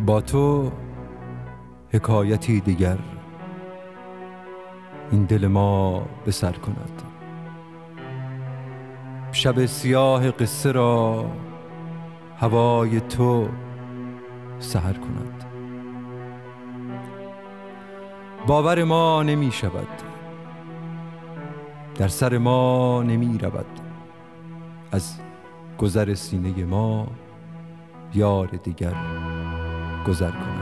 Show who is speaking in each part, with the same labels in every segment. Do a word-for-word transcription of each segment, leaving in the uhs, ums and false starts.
Speaker 1: با تو حکایتی دیگر این دل ما به سر کند. شب سیاه قصه را هوای تو سحر کند. باور ما نمی شود، در سر ما نمی رود، از گذر سینه ما یار دیگر گذر کند.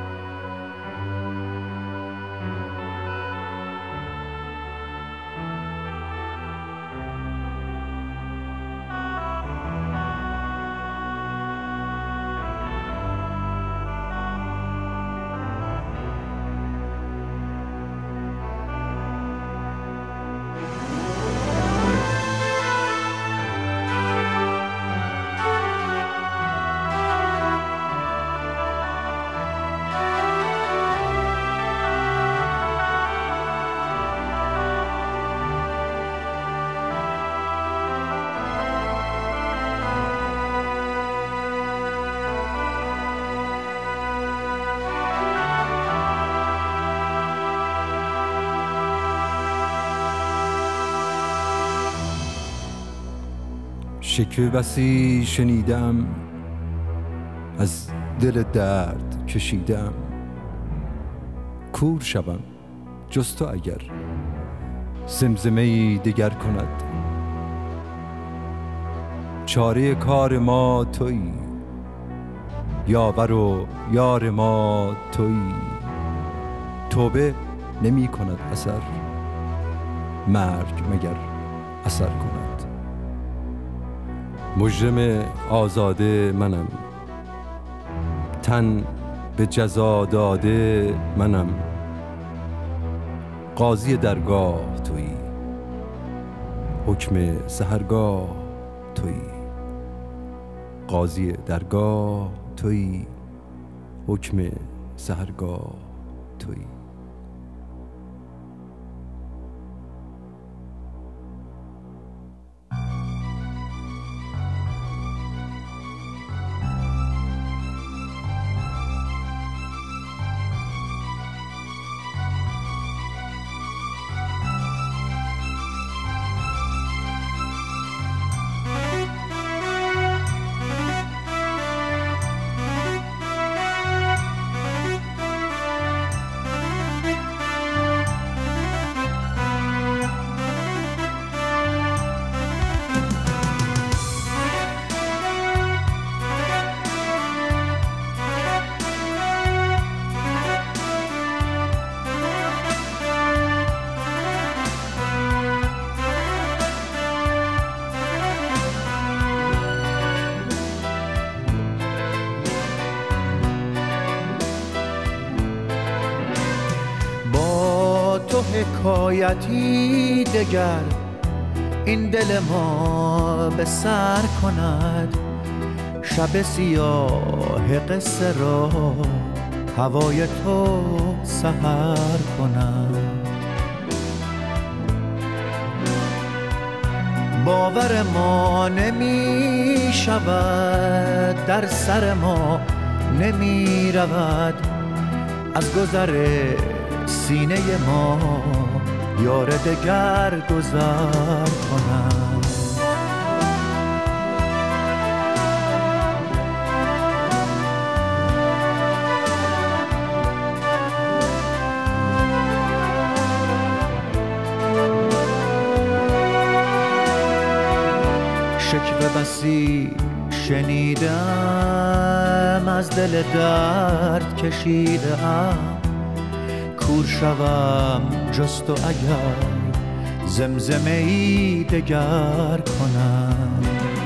Speaker 1: شکوه بسی شنیدم، از دل درد کشیدم، کور شوم جز تو اگر زمزمه‌ای دیگر کند. چاره کار ما تویی، یاور و یار ما تویی، توبه نمی کند اثر، مرگ مگر اثر کند. مجرم آزاده منم، تن به جزا داده منم، قاضی درگاه تویی، حکم سحرگاه تویی، قاضی درگاه تویی، حکم سحرگاه تویی.
Speaker 2: حکایتی دگر این دل ما به سر کند. شب سیاه قصه را هوای تو سحر کند. باور ما نمی شود، در سر ما نمی رود، از گذر سینه ما یار دگر گذر کند. شکوه بسی شنیدم، از دل درد کشیدم، کور شوم جز تو اگر زمزمه‌ای دگر کنم.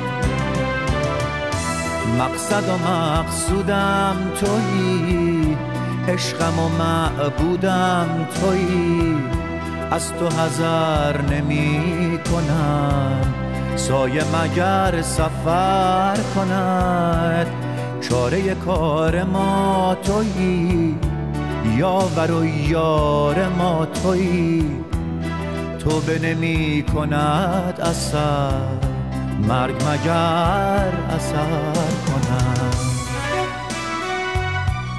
Speaker 2: مقصد و مقصودم تویی، عشقم و معبودم تویی، از تو حذر نمی کنم، سایه مگر سفر کند. چاره کار ما تویی، یاور و یار ما تویی، توبه نمی کند اثر، مرگ مگر اثر کند.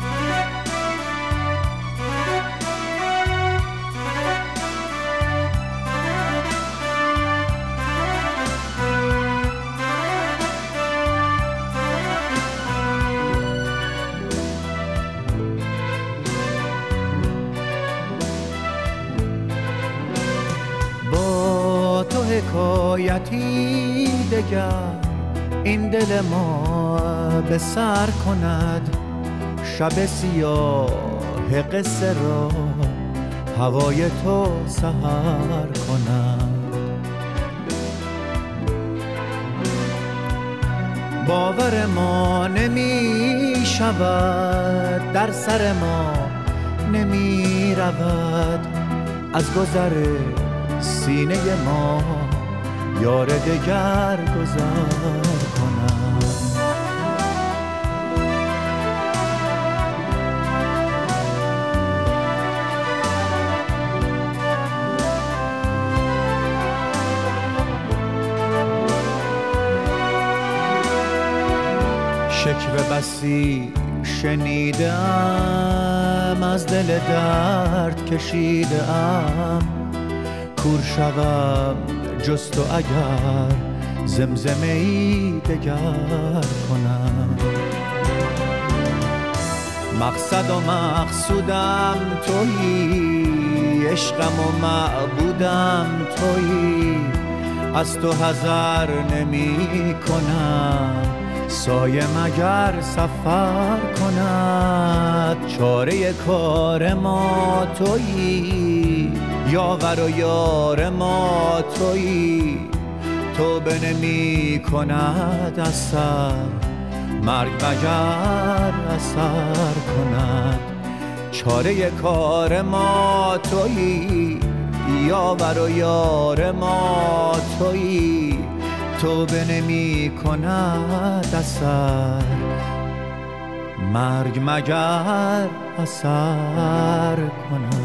Speaker 2: حکایتی دگر این دل ما به سر کند، شب سیاه قصه را هوای تو سحر کند. باور ما نمی شود، در سر ما نمی رود، از گذر سینه ما یار دگر گذر کند. شکوه بسی شنیدم، از دل درد کشیدم، کور شوم جز تو اگر زمزمه ای دگر کنم. مقصد و مقصودم تویی، عشقم و معبودم تویی، از تو حذر نمی کنم، سایه مگر سفر کند. چاره کار ما تویی، یاور و یار ما تویی، توبه نمی کند اثر، مرگ مگر اثر کند. چاره کار ما تویی، یاور و یار ما تویی، توبه نمی کند اثر، مرگ مگر اثر کند.